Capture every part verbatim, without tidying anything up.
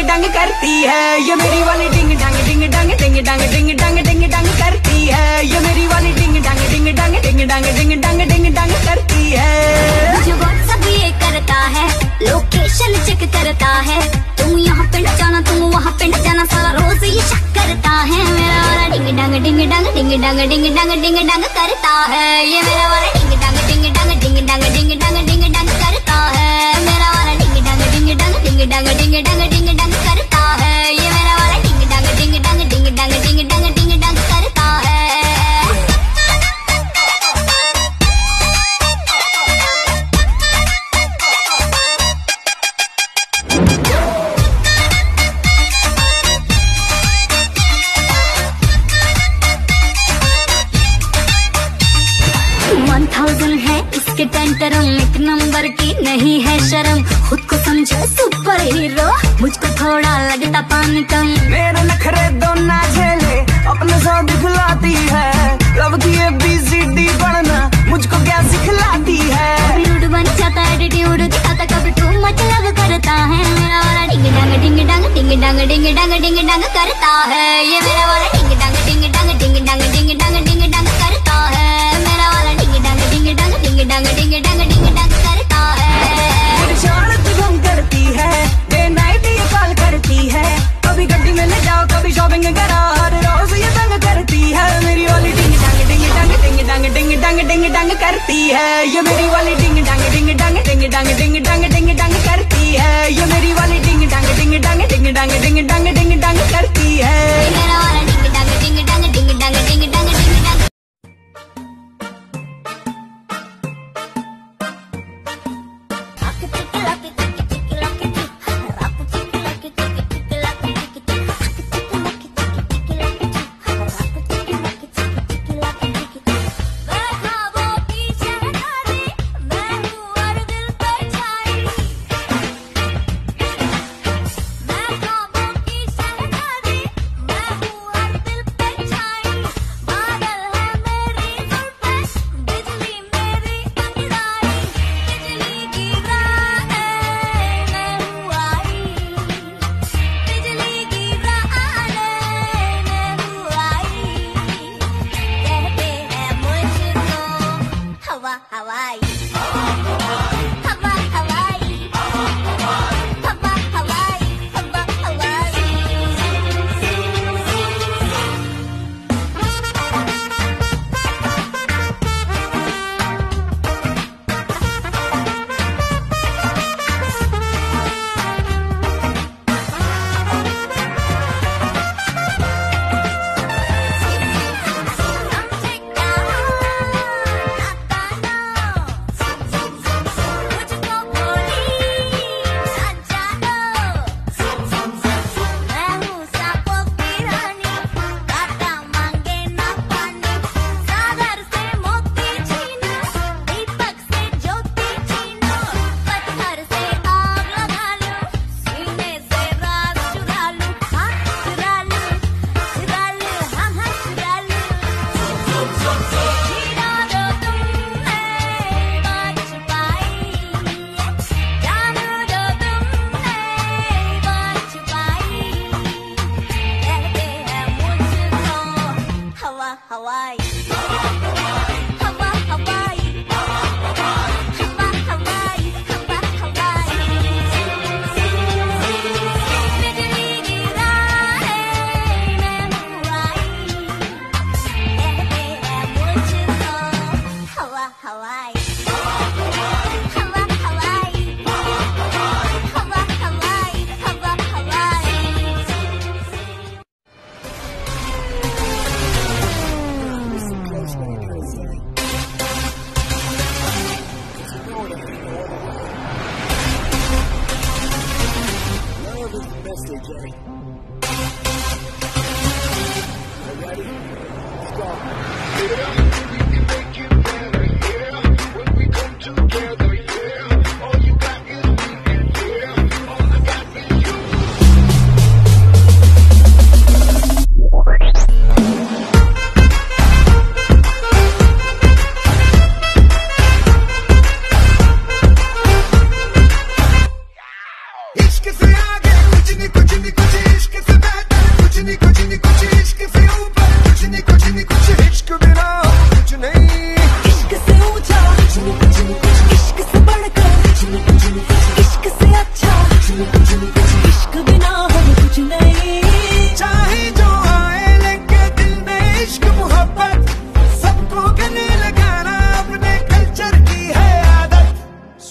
डंग करती है। ये मेरी वाली डिंग डंग डिंग डंग डिंग डंग डिंग डंग डिंग डंग करती है। ये मेरी वाली डिंग डंग डिंग डंग डिंग डंग डिंग डंग डिंग डंग करती है। मुझे व्हाट्सएप ये करता है, लोकेशन चेक करता है, तुम यहाँ पिंड जाना तुम वहाँ पिंड जाना, सारा रोज ये शक करता है। मेरा वाला डिंग डंग डिंग डंग डिंग डंग डिंग डंग डिंग डंग करता है। ये मेरा वाला डिंग डंग डिंग डंग डिंग डंग डिंग डंग डिंग डंग करता है। मेरा वाला डिंग डंग डिंग डंग डिंग डंग डिंग डंग डिंग डंग करता है। ये मेरा वाला डिंग डंग डिंग डंग डिंग डंग डिंग डंग डिंग डंग करता है। वन थाउजेंड है इसके टेंटरम, एक नंबर की नहीं है शर्म, खुद को समझे सुपर हीरो, मुझको थोड़ा लगता पानी कम। मेरे नखरे दो ना झेले अपने साथ दिखलाती है, लव की ए बी सी डी पढ़ना मुझको क्या सिखलाती है। कभी रूड बन जाता है, एटीट्यूड दिखाता, कभी टू मच लव करता है। मेरा वाला डिंग डंग डिंग डंग डिंग डंग डिंग डंग डिंग डंग करता है। ये मेरा वाला डिंग डंग डिंग डंग डिंग डंग डिंग डंग डिंग डंग करता है। मेरा वाला डिंग डंग डिंग डंग डिंग डंग डिंग डंग डिंग डंग करता है। मेरी शरारत गम करती है, डे नाइट ये कॉल करती है, कभी गड्डी में ले जाओ कभी शॉपिंग करा, हर रोज ये तंग करती है। मेरी वाली डिंग डंग डिंग डंग डिंग डंग डिंग डंग डिंग डंग करती है। ये मेरी वाली डिंग डंग डिंग डंग डिंग डंग डिंग डंग डिंग डंग करती है। ये मेरी वाली डिंग डंग डिंग डंग डिंग डंग डिंग डंग डिंग डंग करती है। मेरा वाला डिंग डंग डिंग डंग डिंग डंग डिंग डंग डिंग डंग।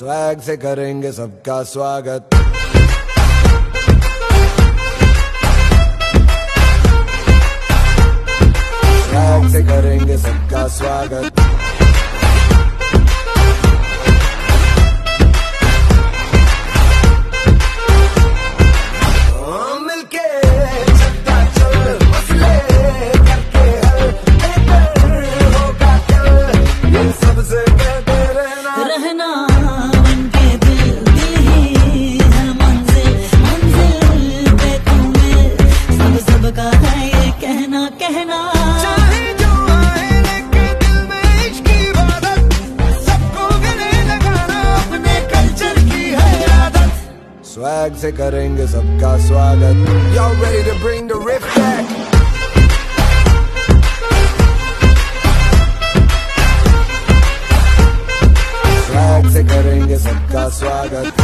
स्वैग से करेंगे सबका स्वागत। स्वैग से करेंगे सबका स्वागत। स्वैग से करेंगे सबका स्वागत। Y'all ready to bring the riff back? Swag से करेंगे सबका स्वागत।